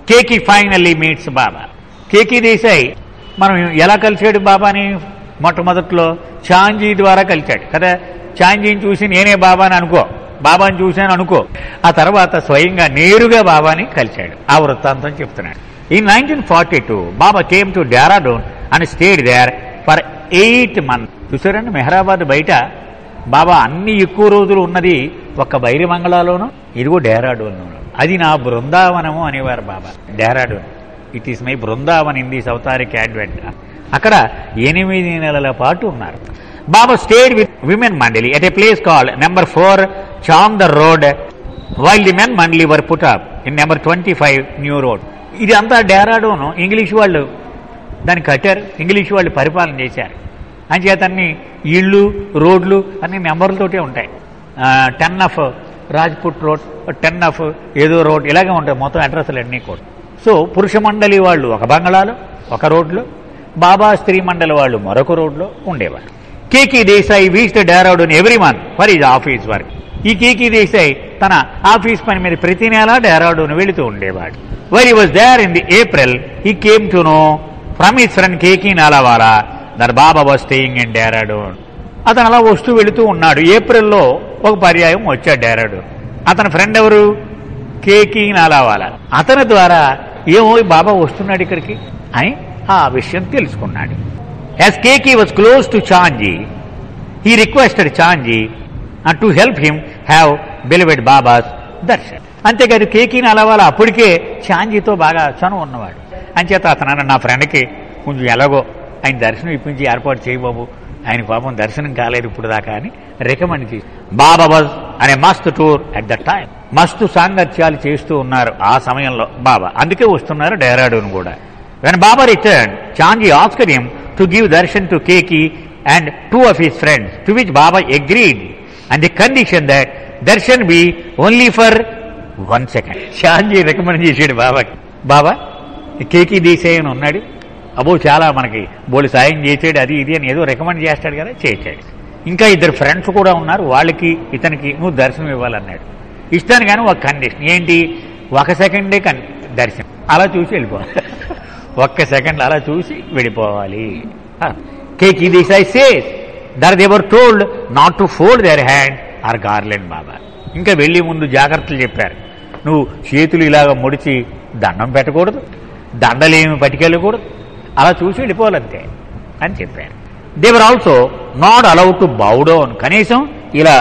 కేకి finally meets Baba. Keki Desai మనం ఎలా కలిశాడు బాబాని? మొట్టమొదట్లో చాంజీ ద్వారా కలిశాడు కదా. చాంజీని చూసి నేనే బాబాని అనుకో, బాబాని చూశాను అనుకో. ఆ తర్వాత స్వయంగా నేరుగా బాబాని కలిశాడు. ఆ వృత్తాంతం చెప్తున్నాడు. In 1942 Baba came to Dehradun and stayed there for 8 months. చూసారండి, మెహరాబాద్ బయట బాబా అన్ని ఎక్కువ రోజులు ఉన్నది ఒక్క బైరిమంగళలోను, ఇదిగో డెహ్రాడూన్లోను. అది నా బృందావనము అనేవారు Baba. Dehradun, it is my Brindavan in this avataric advent. అక్కడ 8 నెలల పాటు ఉన్నారు. Baba stayed with women mandali at a place called number 4 Chander road, while the men mandali were put up in number 25 new road. ఇది అంతా డెహ్రాడూన్ ఇంగ్లీష్ వాళ్ళు దాన్ని కట్టారు, ఇంగ్లీష్ వాళ్ళు పరిపాలన చేశారు. అంచేత అన్ని ఇళ్ళు రోడ్లు అన్ని నెంబర్లతోటే ఉంటాయి. 10 of రాజ్పుట్ రోడ్, 10 of ఏదో రోడ్, ఇలాగే ఉంటాయి మొత్తం అడ్రస్లు అన్నీ కూడా. సో పురుష మండలి వాళ్ళు ఒక బంగళాలో ఒక రోడ్లో, బాబా స్త్రీ మండలి వాళ్ళు మరొక రోడ్లో ఉండేవారు. Keki Desai reached Dehradun every month for his office work. ఈ కేకి దేశాయ్ తన ఆఫీస్ పని మీద ప్రతి నెల డెహ్రాడూన్ వెళుతూ ఉండేవాడు. When he was there in the April, he came to know from his friend Keki Nalawala that Baba was staying in Dehradun. అతను అలా వస్తూ వెళుతూ ఉన్నాడు. ఏప్రిల్లో ఒక పర్యాయం వచ్చాడు డెహ్రాడూన్. అతని ఫ్రెండ్ ఎవరు? కేకి నాలావాలా. అతని ద్వారా ఏమో బాబా వస్తున్నాడు ఇక్కడికి అని ఆ విషయం తెలుసుకున్నాడు. As Keki was close to Chanji, he requested Chanji to help him have beloved Baba's darshan. అంతేకాదు కేకి నాలావాలా అప్పటికే చాంజీతో బాగా చనువు ఉన్నవాడు. అంచేత అతను నా ఫ్రెండ్కి కొంచెం ఎలాగో ఆయన దర్శనం ఇప్పించి ఏర్పాటు చేయబాబు, ఆయన పాపం దర్శనం కాలేదు ఇప్పుడు దాకా అని రికమెండ్ చేసి. బాబా వాజ్ అనే మస్త్ టూర్ అట్ ద టైం. మస్తు సాంగత్యాలు చేస్తూ ఉన్నారు ఆ సమయంలో బాబా, అందుకే వస్తున్నారు డెహ్రాడూన్ కూడా. When Baba return, Chanji asked him to give darshan to Keki and 2 of his friends, to which Baba agreed and the condition that darshan be only for 1 second. Chanji recommend చేసాడు బాబాకి. బాబా కేకి దేశాయ్ అని ఉన్నాడు, అబ్బో చాలా మనకి బోలి సాయం చేసాడు, అది ఇది అని ఏదో రికమెండ్ చేస్తాడు కదా, చేశాడు. ఇంకా 2 ఫ్రెండ్స్ కూడా ఉన్నారు, వాళ్ళకి ఇతనికి నువ్వు దర్శనం ఇవ్వాలన్నాడు. ఇస్తాను కానీ ఒక కండిషన్ ఏంటి? 1 సెకండే దర్శనం, అలా చూసి వెళ్ళిపోవాలి. 1 సెకండ్ అలా చూసి వెళ్ళిపోవాలి. Keki Desai says that they were told not to fold their hand or garland Baba. ఇంకా వెళ్ళి ముందు జాగ్రత్తలు చెప్పారు. నువ్వు చేతులు ఇలాగ ముడిచి దండం పెట్టకూడదు, దండలేమి పట్టుకెళ్ళకూడదు, అలా చూసి వెళ్ళిపోవాలంతే అని చెప్పారు. They were also not allowed to bow down. కనీసం ఇలా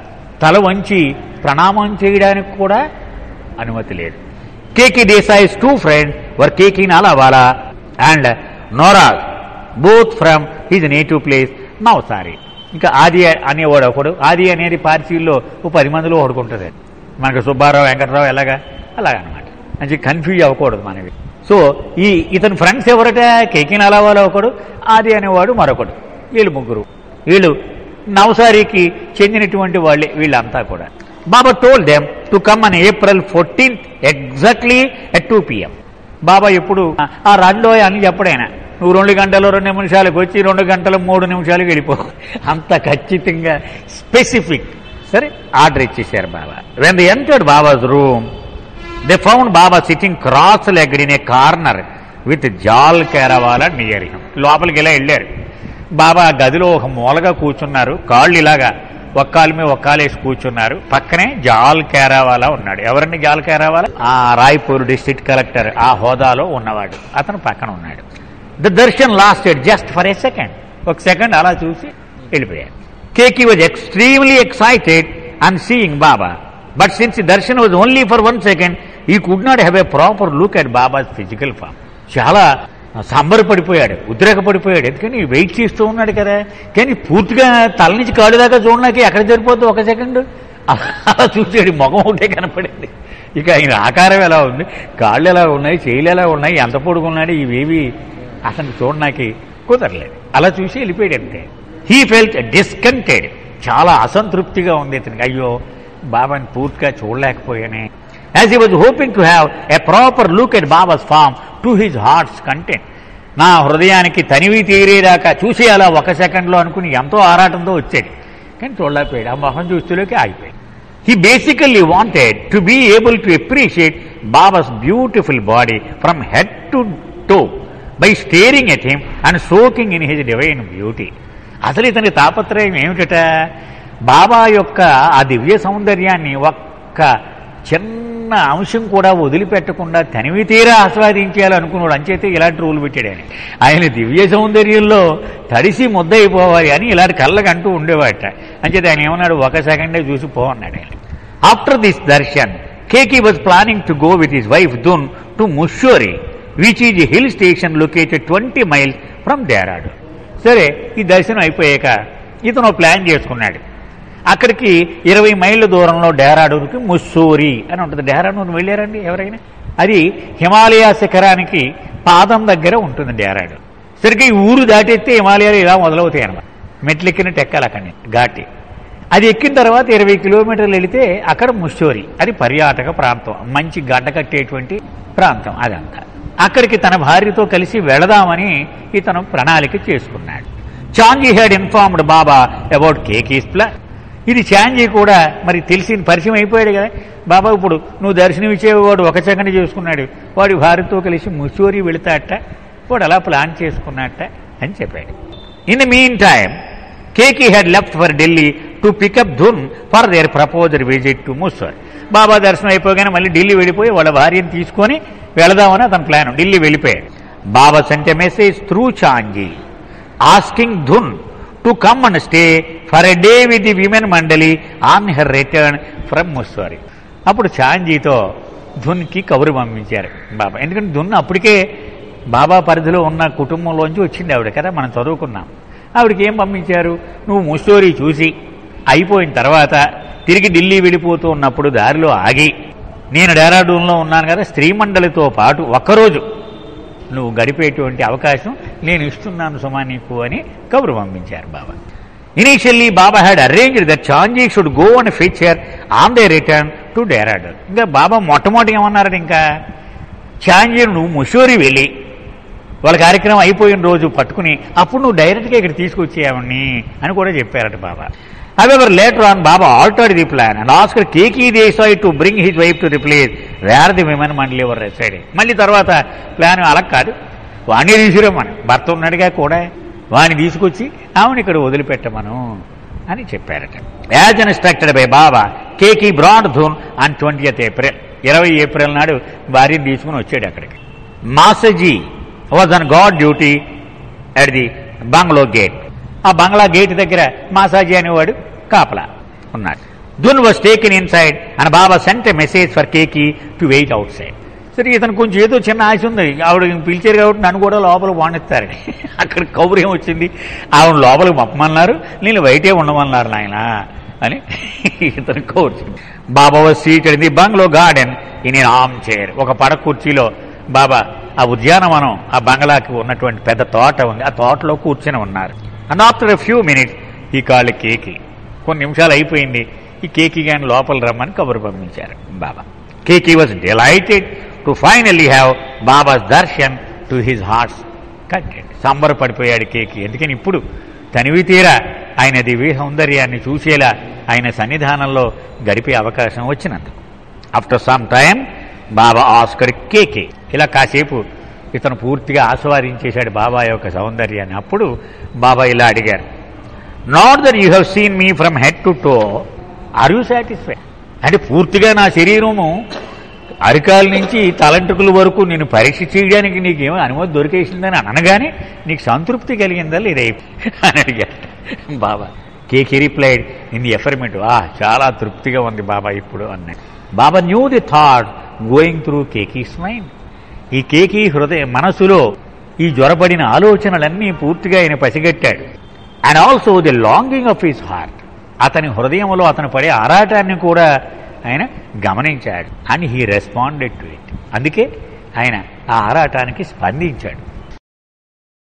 తల వంచి ప్రణామం చేయడానికి కూడా అనుమతి లేదు. Keki Desai's 2 friends were Keki Nalavala and Noraj, both from his native place Navsari. ఇంకా ఆది అనేవాడు ఒకడు. ఆది అనేది పార్సీల్లో 10 మందిలో ఒకడుకుంటుంది. మనకు సుబ్బారావు వెంకటరావు అలాగా అనమాట. మంచి కన్ఫ్యూజ్ అవ్వకూడదు మనవి. సో ఇతని ఫ్రెండ్స్ ఎవరట? కేకి నాలావాలా ఒకడు, ఆది అనేవాడు మరొకడు. వీళ్ళు ముగ్గురు, వీళ్ళు నవసారికి చెందినటువంటి వాళ్ళే వీళ్ళంతా కూడా. Baba told them to come on April 14th exactly at 2 PM. Baba ఎప్పుడు ఆ రాజులో అని చెప్పడైనా నువ్వు 2 గంటలు 2 నిమిషాలకు వచ్చి 2 గంటలు 3 నిమిషాలకు వెళ్ళిపో, అంత ఖచ్చితంగా స్పెసిఫిక్. సరే ఆర్డర్ ఇచ్చేశారు Baba. When they entered Baba's room, they found Baba sitting cross legged in a corner with Jal Kerawala near him. లోపలికి ఇలా వెళ్ళారు. బాబా గదిలో ఒక మూలగా కూర్చున్నారు, కాళ్ళు ఇలాగా ఒక్కాలు మీద ఒక్కాలేసి కూర్చున్నారు. పక్కనే జాల్ కేరావాలా ఉన్నాడు. ఎవరండి జాల్ కేరావాలా? ఆ రాయ్పూర్ డిస్ట్రిక్ట్ కలెక్టర్ ఆ హోదాలో ఉన్నవాడు, అతను పక్కన ఉన్నాడు. The darshan lasted just for a second. 1 second అలా చూసి వెళ్ళిపోయారు. Keki was extremely excited on seeing Baba, but since darshan was only for 1 second he could not have a proper look at Baba's physical form. చాలా సంబరపడిపోయాడు, ఉద్రేకపడిపోయాడు. ఎందుకని వెయిట్ చేస్తూ ఉన్నాడు కదా. కానీ పూర్తిగా తల నుంచి కాళ్ళు దాకా చూడడానికి ఎక్కడ సరిపోద్ది 1 సెకండ్. అలా చూసాడు, ముఖం ఒకటే కనపడింది. ఇక ఆయన ఆకారం ఎలా ఉంది, కాళ్ళు ఎలా ఉన్నాయి, చేయిలు ఎలా ఉన్నాయి, ఎంత పొడుగున్నాడు, ఇవేవి అతను చూడడానికి కుదరలేదు. అలా చూసి వెళ్ళిపోయాడు అంతే. హీ ఫెల్ట్ డిస్కంటెడ్, చాలా అసంతృప్తిగా ఉంది ఇతనికి. అయ్యో బాబాని పూర్తిగా చూడలేకపోయానే. As he was hoping to have a proper look at Baba's form to his heart's content. నా హృదయానికి తనివి తీరేదాకా చూసి అలా 1 సెకండ్లో అనుకుని ఎంతో ఆరాటంతో వచ్చాడు. కానీ చూడలేకపోయాడు, ఆ మొహం చూస్తూలోకి ఆగిపోయాడు. He basically wanted to be able to appreciate Baba's beautiful body from head to toe by staring at him and soaking in his divine beauty. అసలు ఇతని తాపత్రయం ఏమిటట, బాబా యొక్క ఆ దివ్య సౌందర్యాన్ని ఒక్క చిన్న అంశం కూడా వదిలిపెట్టకుండా తనివి తీరా ఆస్వాదించాలనుకున్నాడు. అంచేతే ఇలాంటి రూలు పెట్టాడని. ఆయన దివ్య సౌందర్యంలో తడిసి ముద్దయిపోవాలి అని ఇలాంటి కళ్ళకు అంటూ ఉండేవాట. అంచేత ఆయన ఏమన్నాడు, ఒక సెకండే చూసి పోన్నాడు ఆయన. After this darshan Keki was planning to go with his wife Dhun to Mussoorie which is a hill station located 20 miles from Dehradun. సరే, ఈ దర్శనం అయిపోయాక ఇతను ప్లాన్ చేసుకున్నాడు. అక్కడికి 20 మైళ్ళ దూరంలో డెహ్రాడూన్కి ముస్సోరి అని ఉంటుంది. డెహ్రాడూన్ వెళ్ళారండి ఎవరైనా? అది హిమాలయ శిఖరానికి పాదం దగ్గర ఉంటుంది డెహ్రాడూన్. సరిగ్గా ఈ ఊరు దాటెత్తే హిమాలయాలు ఇలా మొదలవుతాయి అన్నమాట. మెట్లెక్కినట్టు ఎక్కాలి అక్కడి ఘాటి. అది ఎక్కిన తర్వాత 20 కిలోమీటర్లు వెళితే అక్కడ ముస్సోరి, అది పర్యాటక ప్రాంతం, మంచి గడ్డ కట్టేటువంటి ప్రాంతం అదంతా. అక్కడికి తన భార్యతో కలిసి వెళదామని ఇతను ప్రణాళిక చేసుకున్నాడు. Chanji had informed Baba about Keki's plan. ఇది చాంజీ కూడా మరి తెలిసి పరిచయం అయిపోయాడు కదా. బాబా ఇప్పుడు నువ్వు దర్శనం ఇచ్చేవాడు ఒక సెకండ్ చేసుకున్నాడు, వాడి భార్యతో కలిసి ముస్సోరి వెళతాట, వాడు అలా ప్లాన్ చేసుకున్నట్ట అని చెప్పాడు. In the mean time Keki had left for Delhi to pick up Dhun for their proposed visit to Mussoorie. Baba దర్శనం అయిపోగానే మళ్ళీ ఢిల్లీ వెళ్ళిపోయి వాళ్ళ భార్యను తీసుకొని వెళదామని అతని ప్లాన్. ఢిల్లీ వెళ్ళిపోయాడు. Baba sent a message through Chanji asking Dhun to come and stay for a day with the women mandali on her return from Mussoorie. అప్పుడు చాంజీతో ధున్కి కబురు పంపించారు బాబా. ఎందుకంటే ధున్ అప్పటికే బాబా పరిధిలో ఉన్న కుటుంబంలోంచి వచ్చింది ఆవిడ కదా, మనం చదువుకున్నాం. ఆవిడకి ఏం పంపించారు, నువ్వు ముస్సోరి చూసి అయిపోయిన తర్వాత తిరిగి ఢిల్లీ వెళ్ళిపోతూ ఉన్నప్పుడు దారిలో ఆగి, నేను డెహ్రాడూన్లో ఉన్నాను కదా, స్త్రీ మండలితో పాటు ఒక్కరోజు నువ్వు గడిపేటువంటి అవకాశం నేను ఇస్తున్నాను సుమా నీకు అని కబురు పంపించారు Baba. Initially Baba had arranged that Chanji should go and fetch her on they return to Dehradun. ఇంకా బాబా మొట్టమొదటి ఏమన్నారట, ఇంకా చాంజీ నువ్వు ముస్సోరి వెళ్ళి వాళ్ళ కార్యక్రమం అయిపోయిన రోజు పట్టుకుని అప్పుడు నువ్వు డైరెక్ట్గా ఇక్కడ తీసుకొచ్చేయమని అని కూడా చెప్పారట బాబా. However, later on, Baba altered the plan and asked Keki Desai to bring his wife to the place where the women mandali were residing. మళ్ళీ తర్వాత ప్లాన్ అలా కాదు, వాడిని తీసుకురమ్మను, భర్త ఉన్నాడుగా కూడా, వాడిని తీసుకొచ్చి ఆమెను ఇక్కడ వదిలిపెట్టమను అని చెప్పారట. As instructed by Baba Keki brought Dhun on 20th April. 20 April నాడు భార్యను తీసుకుని వచ్చాడు అక్కడికి. Masaji was on guard duty at the bungalow gate. ఆ బంగ్లా గేట్ దగ్గర మాసాజీ అనేవాడు కాపలా ఉన్నాడు. Dhun was taken inside and Baba sent a message for Keki to wait outside. సరే, ఇతను కొంచెం ఏదో చిన్న ఆశ ఉంది, ఆవిడ పిలిచారు కాబట్టి నన్ను కూడా లోపలికి వాణిస్తారని. అక్కడ కబురు ఏమొచ్చింది, ఆవిడ లోపలికి పంపమన్నారు, నేను బయటే ఉండమన్నారు నాయన అని ఇతను కూర్చుంది. Baba was seated in the bungalow garden in an armchair. ఒక పడక కుర్చీలో బాబా ఆ ఉద్యానవనం, ఆ బంగ్లాకి ఉన్నటువంటి పెద్ద తోట ఉంది, ఆ తోటలో కూర్చొని ఉన్నారు. And after a few minutes ఈ కాళ్ళు కేకి, కొన్ని నిమిషాలు అయిపోయింది, ఈ కేకి గాని లోపల రమ్మని కబురు పంపించారు Baba. Keki was delighted to finally have Baba's darshan to his heart's content. సంబరపడిపోయాడు కేకి, ఎందుకని ఇప్పుడు తనివి తీరా ఆయన దివ్య సౌందర్యాన్ని చూసేలా ఆయన సన్నిధానంలో గడిపే అవకాశం వచ్చినందుకు. After some time Baba asked Keki, ఇలా కాసేపు ఇతను పూర్తిగా ఆస్వాదించేశాడు బాబా యొక్క సౌందర్యాన్ని. అప్పుడు బాబా ఇలా అడిగారు, not that you have seen me from head to toe, are you satisfied? అంటే పూర్తిగా నా శరీరము అరికాల నుంచి తలంటుకుల వరకు నేను పరీక్ష చేయడానికి నీకేమో అనుమతి దొరికేసిందని అనగానే నీకు సంతృప్తి కలిగిందా లేదా అని అడిగారు Baba. Keki replied in the affirmative, చాలా తృప్తిగా ఉంది బాబా ఇప్పుడు అన్నాడు. Baba knew the thought going through Keki's mind. ఈ కేకి హృదయ మనసులో ఈ జ్వరపడిన ఆలోచనలన్నీ పూర్తిగా ఆయన పసిగట్టాడు. And also the longing of his heart, అతని హృదయంలో అతను పడే ఆరాటాన్ని కూడా ఆయన గమనించాడు. And he responded to it. అందుకే ఆయన ఆ ఆరాటానికి స్పందించాడు.